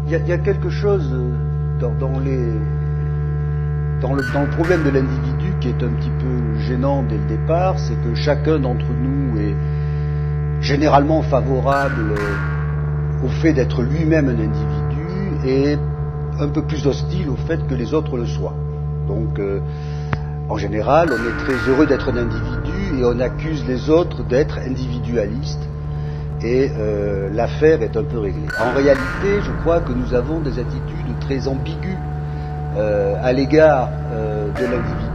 Il y a quelque chose dans le problème de l'individu qui est un petit peu gênant dès le départ, c'est que chacun d'entre nous est généralement favorable au fait d'être lui-même un individu et un peu plus hostile au fait que les autres le soient. Donc, en général, on est très heureux d'être un individu et on accuse les autres d'être individualistes. Et l'affaire est un peu réglée. En réalité, je crois que nous avons des attitudes très ambiguës à l'égard de l'individu.